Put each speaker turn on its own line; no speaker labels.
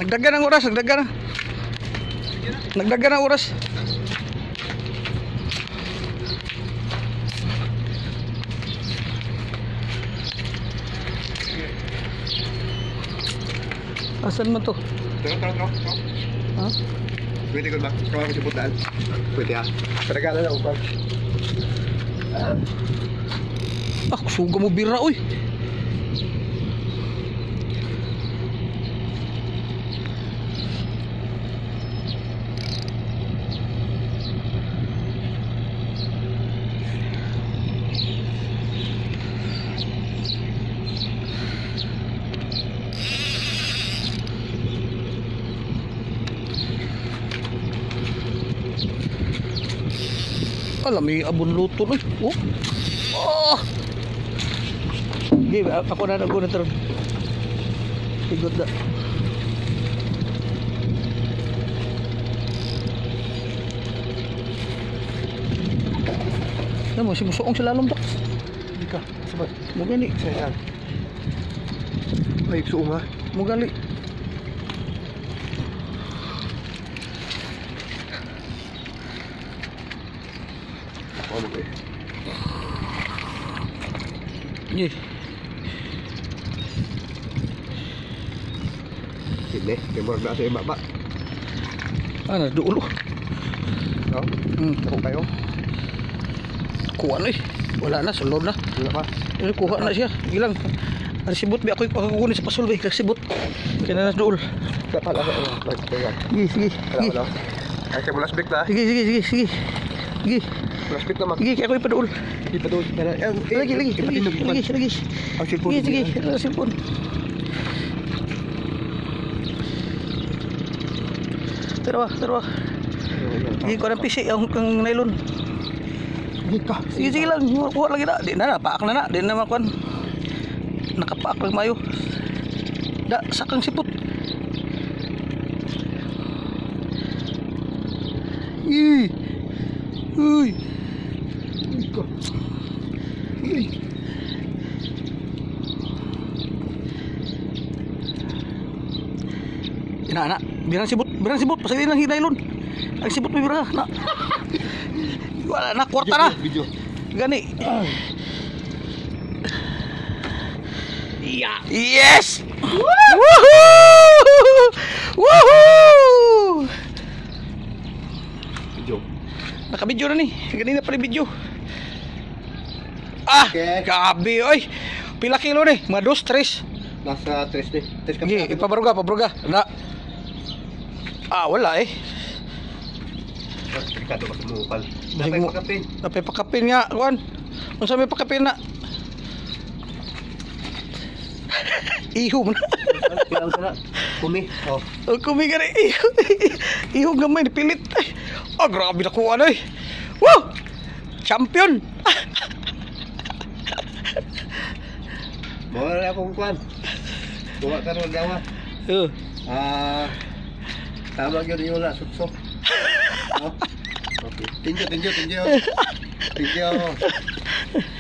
Nagdagan ang oras, nagdagan. Nagdagan ang oras. Asan mo to?
Tara.
Ha?
Pwede ko ba? Kaya ako siputan. Pwede ha. Paragala na upang.
Suga mo bira, uy. Alam, may abon luto na. Oh. Oh. Sige, ako na naguna taron. Tigot na. Alam mo, simusuong sa lalong dak.
Hindi ka. Sabay.
Mugali.
Sayang. Ay, suong ha.
Mugali.
Oh, okay.
Ye.
Sini, kemurag na sa ima ba?
Ano, dulo.
No? Ako kayo?
Kuha na eh. Wala na, sulod na.
Wala pa.
Kuha na siya. Gilang. Ang sibot, ako kukunin sa pasul, bay. Sibot. Kaya na duol.
Kapala ka.
Sige.
Wala. Ay, kaya mulas big na.
Sige. Sige.
Mulas big na mag.
Sige, kaya ako ipaduol.
Di pa doon.
Lagi.
Ang cellphone.
Sige. Ang cellphone. Tara. Sige, ko ng PC, ang nylon. Sige lang, kuha lagi na. Di na, paak na. Di na makuan. Nakapaak lang mayo. Da, sakang sipot. Uy. Ina, birang sibot, pasayin lang hinaylon. Ang sibot may birang, na. Wala na, kwarta na.
Video.
Gani. Yeah. Yes! Woohoo!
Video.
Naka-video na ni. Ganina pala video.
Okay.
Gabi, oy. Pila kilo ni? Mga 2, 3.
Nasa 3 din. 3 kami.
Sige, pabaruga. Na. Wala eh.
Delikado ka sumukal.
Basig mo. Napay pakapin nga, kuan. Unsa may pakapin na? Ihom na.
Pilang sana. Kumi. Oh.
Kumi ka na. Ihom gamay, pilit. Grabe na kuha na eh. Woo! Champion!
Bawa na akong kuan. Bawa ka ron dawa. Tama yun yung wala. Suksok. Okay. Thank you.